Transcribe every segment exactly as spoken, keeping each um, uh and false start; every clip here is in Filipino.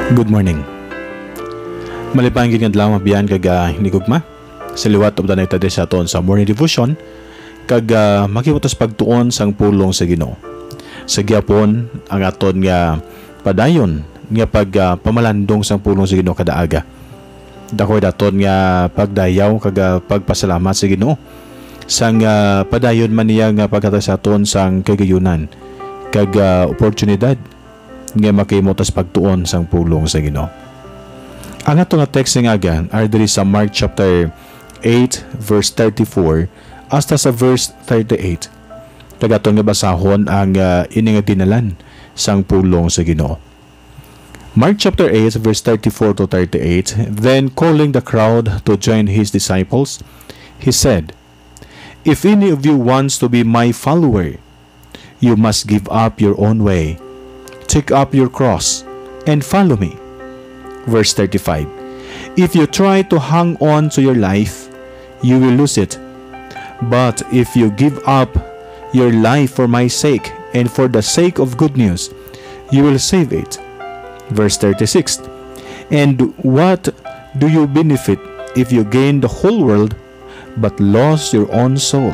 Good morning. Malipang gid adlaw mabiyan kag uh, hinigugma sa liwat ug danay tadi sa aton sa morning devotion kag uh, makiutos pagtuon sang pulong sa Ginoo. Sa gyapon ang aton nga padayon nga pag uh, pamalandong sang pulong sa Ginoo kada aga. Dako daton nga pagdayaw kag uh, pagpasalamat sa Ginoo sang uh, padayon man niya nga pagkatag sa aton sang kagayunan kag uh, oportunidad nga makimutas pagtuon sang pulong sa Ginoo. Ang ato nga text nga aga are diri sa Mark chapter eight verse thirty-four hasta sa verse thirty-eight. Kag aton nga basahon ang uh, ini nga dinalan sang pulong sa Ginoo. Mark chapter eight verse thirty-four to thirty-eight. Then calling the crowd to join his disciples, he said, "If any of you wants to be my follower, you must give up your own way. Take up your cross and follow me." Verse thirty-five. "If you try to hang on to your life, you will lose it. But if you give up your life for my sake and for the sake of good news, you will save it." Verse thirty-six. "And what do you benefit if you gain the whole world but lose your own soul?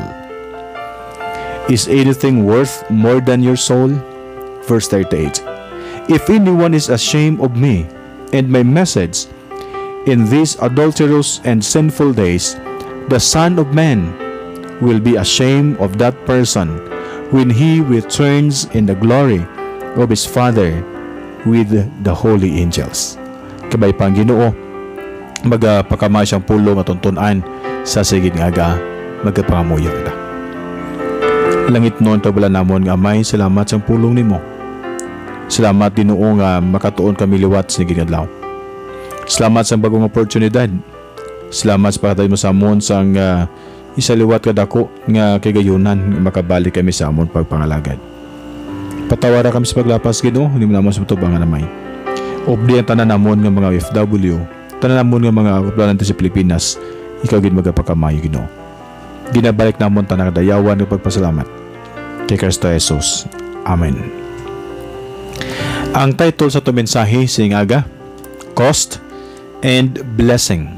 Is anything worth more than your soul?" Verse thirty-eight. "If anyone is ashamed of me and my message in these adulterous and sinful days, the Son of Man will be ashamed of that person when he returns in the glory of his Father with the holy angels." Kabay pang Ginoo, magpakamay siyang pulong at tuntunan sa sigid nga aga, magpapangamuyo kita. Langit noon tabala namon nga Amay, salamat sa pulong nimo. Salamat Ginoo nga makatuon kami liwat sa sigid adlaw. Salamat sa bagong oportunidad. Salamat sa pagkatay mo sa amon sang uh, isaliwat kadako nga kagayunan makabalik kami sa amon pagpangalagad. Patawara kami sa paglapas Ginoo, hindi mo namon sa tubangan namay. Obdi ang tanan namon nga mga O F W, tanan namon nga mga kaplanan sa Pilipinas, ikaw gid magapakamayo Ginoo. Ginabalik namon tanang dayawan ng pagpasalamat kay Kristo Jesus. Amen. Ang title sa itong mensahe sing aga, Cost and Blessing.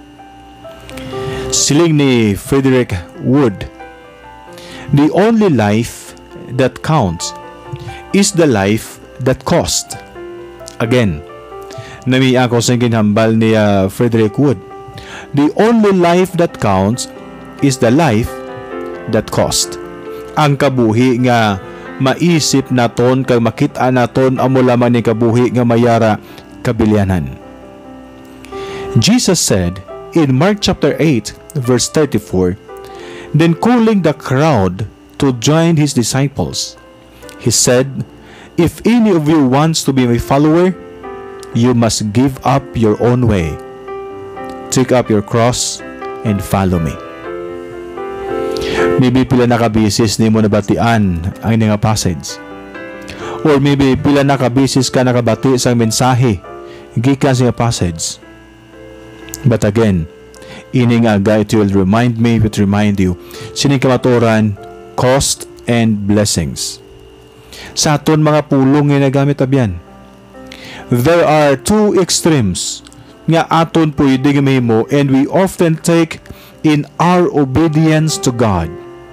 Siling ni Frederick Wood, "The only life that counts is the life that cost." Again, nami ako sa ginhambal ni uh, Frederick Wood. The only life that counts is the life that cost. Ang kabuhi nga maisip naton kag makita naton amo lamang ni kabuhi nga mayara kabilyanan. Jesus said in Mark chapter eight verse thirty-four, then calling the crowd to join his disciples, he said, "If any of you wants to be my follower, you must give up your own way. Take up your cross and follow me." Maybe pila nakabisis ni mo nabatian ang nga passage. Or maybe pila nakabisis ka nakabati sa mensahe gikan sa passage. But again, ini nga aga, it will remind me, it will remind you sining kamaturan, cost and blessings. Sa aton mga pulong nga nagamit abyan, there are two extremes nga aton pwede gamimo and we often take in our obedience to God.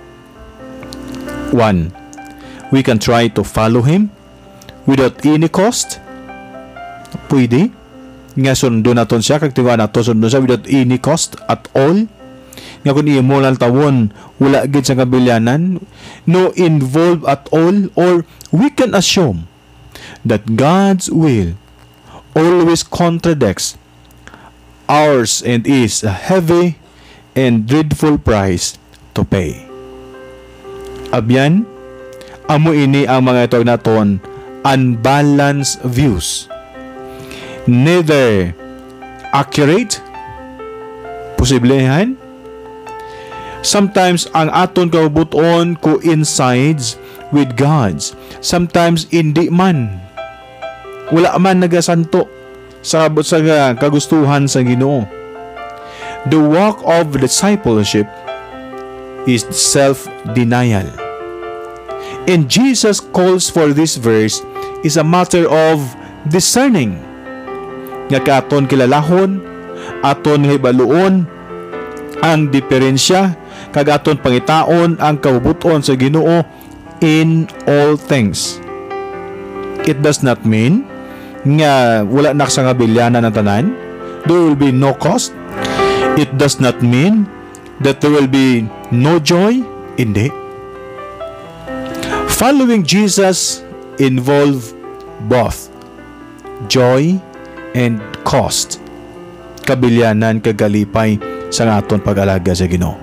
One, we can try to follow Him without any cost. Pwede nga sundo naton siya, kag tiwa nato sundo siya without any cost at all. Nga kung imo lang tawon, wala gid sa kabilyanan, no involved at all, or we can assume that God's will always contradicts ours and is a heavy and dreadful price to pay. Abyan, amo ini ang mga ito naton unbalanced views. Neither accurate, posiblihan. Sometimes ang aton kaubuton coincides with God's. Sometimes hindi man. Wala man nagasanto sa sa kagustuhan sa Ginoo. The walk of discipleship is self-denial. And Jesus calls for this verse is a matter of discerning nga kaaton kilalahon, aton nga hibaluon ang diferensya, kag aton pangitaon ang kabubuton sa Ginoo in all things. It does not mean nga wala na sa kabilyanan ng tanan. There will be no cost. It does not mean that there will be no joy. Hindi. Following Jesus involve both joy and cost. Kabilyanan kagalipay sa aton pag-alaga sa Ginoo.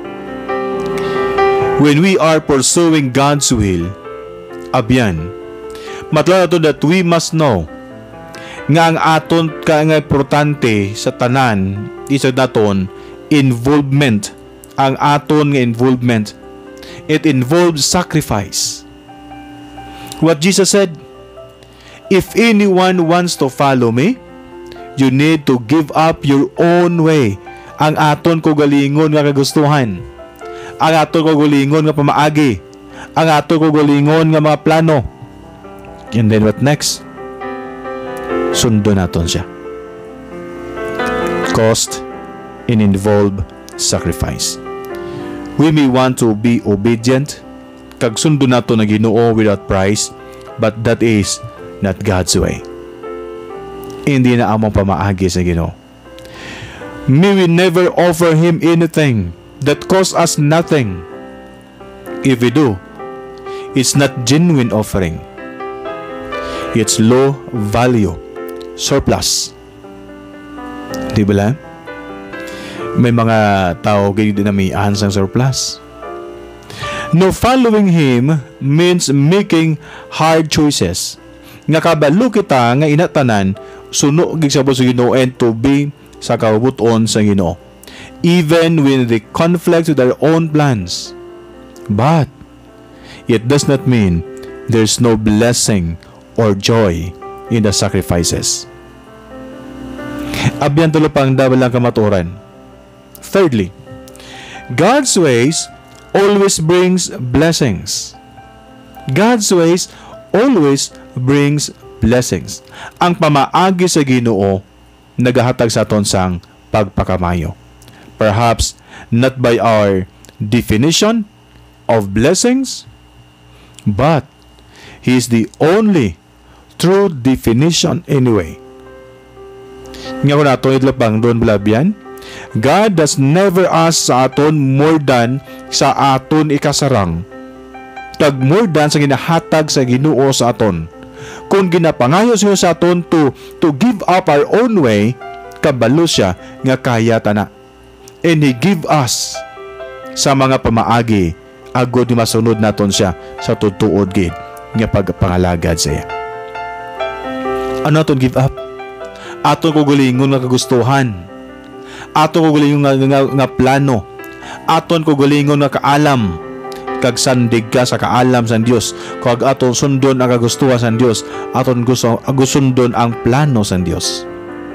When we are pursuing God's will, abyan, matlaw nato that we must know nga ang aton ka nga importante sa tanan isa daton involvement. Ang aton nga involvement, it involves sacrifice. What Jesus said, if anyone wants to follow me, you need to give up your own way. Ang aton ko galingon nga kagustuhan, ang aton ko galingon nga pamaagi, ang aton ko galingon nga mga plano. And then what next? Sundo naton siya. Cost and involve sacrifice. We may want to be obedient, kag sundo nato na Ginoo without price, but that is not God's way. Hindi na among pamaagi sa Ginoo. May we never offer Him anything that costs us nothing. If we do, it's not genuine offering. It's low value, surplus. Di ba lang? May mga tao ganyan din na may ansang surplus. No, following Him means making hard choices. Nga kabalo kita nga inatanan suno gid sa Ginoo and to be sa kabubuton sa Ginoo, even when they conflict with their own plans. But it does not mean there's no blessing or joy in the sacrifices. Abyan tulo pang dabalang kamaturan. Thirdly, God's ways always brings blessings. God's ways always brings blessings. Ang pamaagi sa Ginoo nagahatag sa aton sang pagpakamayo. Perhaps not by our definition of blessings, but He is the only true definition anyway. Nga ko nato idlapang doon blabyan, God does never ask sa aton more than sa aton ikasarang. Tag more than sa ginahatag sa Ginoo sa aton. Kung ginapangayo siya sa aton to, to give up our own way, kabalo siya nga kaya tana. And He give us sa mga pamaagi, agod ni masunod naton siya sa tutuod gid nga pagpangalagad siya. Ano aton give up? Aton ko gulingon nga kagustuhan. Aton ko gulingon nga, nga, nga plano. Aton ko gulingon nga kaalam. Kag sandig ka sa kaalam sa Dios. Kag aton sundon ang kagustuhan sa Dios. Aton gusto agusundon ang plano sa Dios.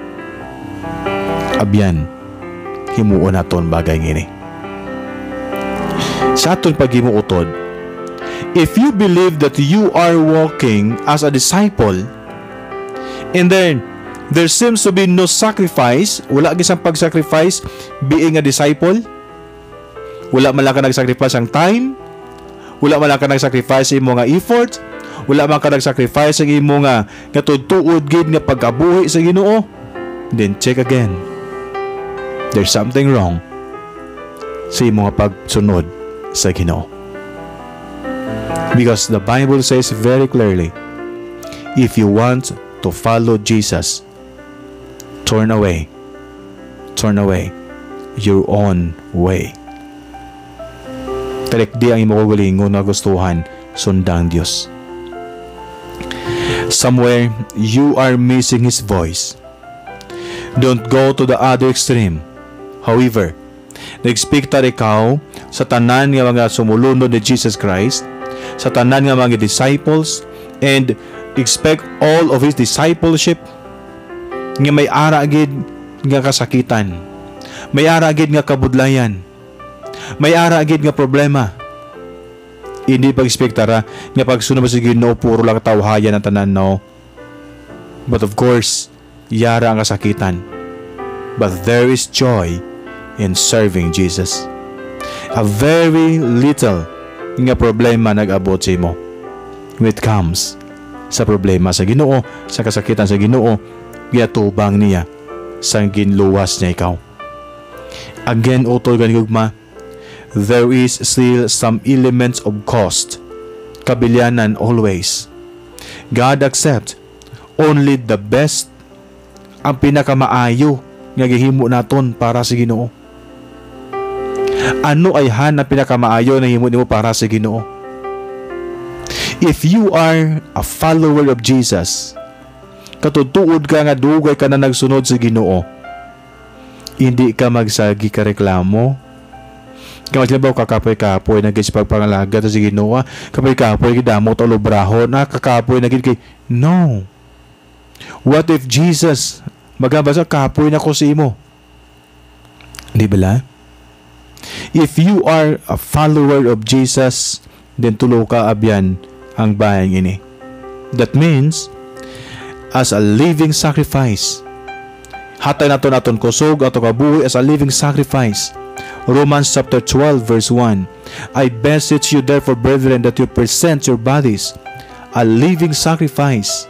Abyan, himuon naton bagay ngini. Sa aton paghimuotod, if you believe that you are walking as a disciple, and then there seems to be no sacrifice, wala gisang pag-sacrifice being a disciple, wala man lang ka nag-sacrifice ang time, wala man lang ka nag-sacrifice ang imo nga effort, wala man ka nag-sacrifice ang imo nga katudtuod gid nga pagkabuhi sa Ginoo, then check again. There's something wrong sa imo nga pagsunod sa Ginoo. Because the Bible says very clearly, if you want to follow Jesus, turn away, turn away your own way. Talikdi ang imo kagalingon na gustuhan, sundang Dios. Somewhere you are missing His voice. Don't go to the other extreme. However, nag-expectar ikaw sa tanan nga mga sumulunod ni Jesus Christ, sa tanan nga mga disciples, and expect all of His discipleship nga may ara gid nga kasakitan, may ara gid nga kabudlayan, may ara gid nga problema. Hindi pag-expectara nga pagsunod sa Ginoo puro lang tawhayan ang tanan, no. But of course, yara ang kasakitan. But there is joy in serving Jesus. A very little nga problema nag-abot sa imo. When it comes sa problema sa Ginoo, sa kasakitan sa Ginoo, giyatubang niya sa ginluwas niya ikaw. Again, utol ganigugma, there is still some elements of cost. Kabilyanan always. God accept only the best, ang pinakamaayo nga gihimo naton para sa Ginoo. Ano ay han na pinakamaayo na himo nimo para sa Ginoo? If you are a follower of Jesus, katutuod ka nga dugay ka na nagsunod sa Ginoo, hindi ka magsagi ka reklamo. Kamaglabaw kakapoy-kapoy na gis pagpangalaga sa Ginoo, kapoy-kapoy gidamo to lubrahon, na kakapoy na gid kay no. What if Jesus magabasa kapoy na ko sa imo? Di ba? If you are a follower of Jesus, then tulo ka abyan ang bayang ini. That means, as a living sacrifice, hatay nato naton kusog ato kabuhi as a living sacrifice. Romans chapter twelve verse one, I beseech you therefore, brethren, that you present your bodies a living sacrifice.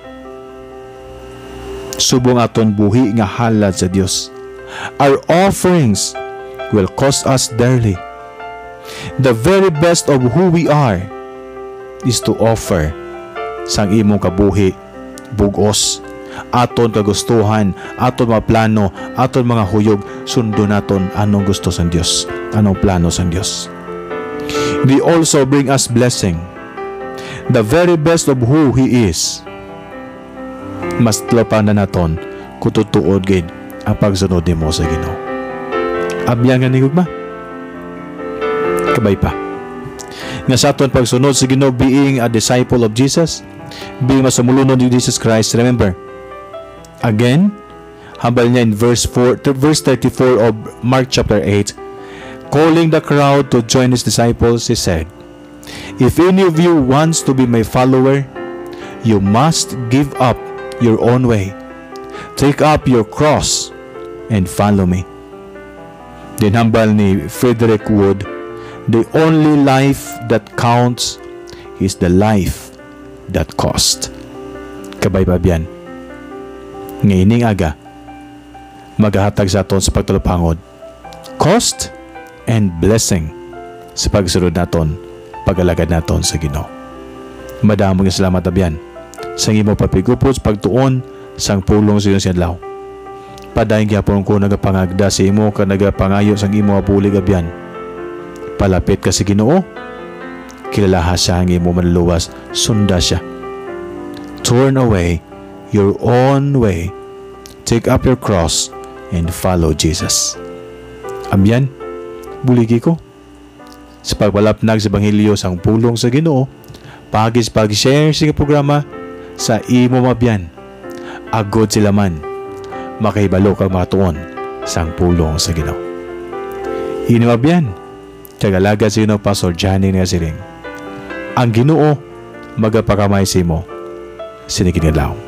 Subong aton buhi nga halad sa Dios. Our offerings will cost us dearly. The very best of who we are is to offer sang imong kabuhi, bugos, aton kagustuhan, aton mga plano, aton mga huyog, sundo naton anong gusto sa Dios, anong plano sa Dios. They also bring us blessing. The very best of who He is. Mas tlapan na naton kututuod gid ang pagsunod nimo sa Ginoo. Abyan nga nigugma. Kabay pa. Nga sa aton pagsunod sa Ginoo, being a disciple of Jesus, being masamulunod ni Jesus Christ, remember, again, hambal niya in verse four, verse thirty-four of Mark chapter eight, calling the crowd to join His disciples, He said, if any of you wants to be my follower, you must give up your own way. Take up your cross and follow me. Then hambal ni Frederick Wood, the only life that counts is the life that cost. Kabay pa biyan. Ngaining aga, magahatag sa aton sa pagtulupangod, cost and blessing sa pagsunod naton, pag-alagad naton sa Ginoo. Madamong salamat abyan sa imo papigupos pagtuon sang pulong sa iyong sinadlaw. Padayon gyapon ko nagapangagda sa imo ka nagapangayo sang imo abulig abyan. Palapit ka sa Ginoo, kilalaha siya ang imo manluwas, sunda siya. Turn away your own way, take up your cross and follow Jesus. Abyan, buligi ko sa pagpalapnag sa Ebanghelyo sang pulong sa Ginoo, pagis pag-share sa programa sa imo mabyan. Agod sila man makahibalo kang matuon sang pulong sa Ginoo. Ini mabyan, kagalaga sa Ginoo Pastor Johnny nga siring. Ang Ginoo magapakamay sa imo. Sinikin nga lang.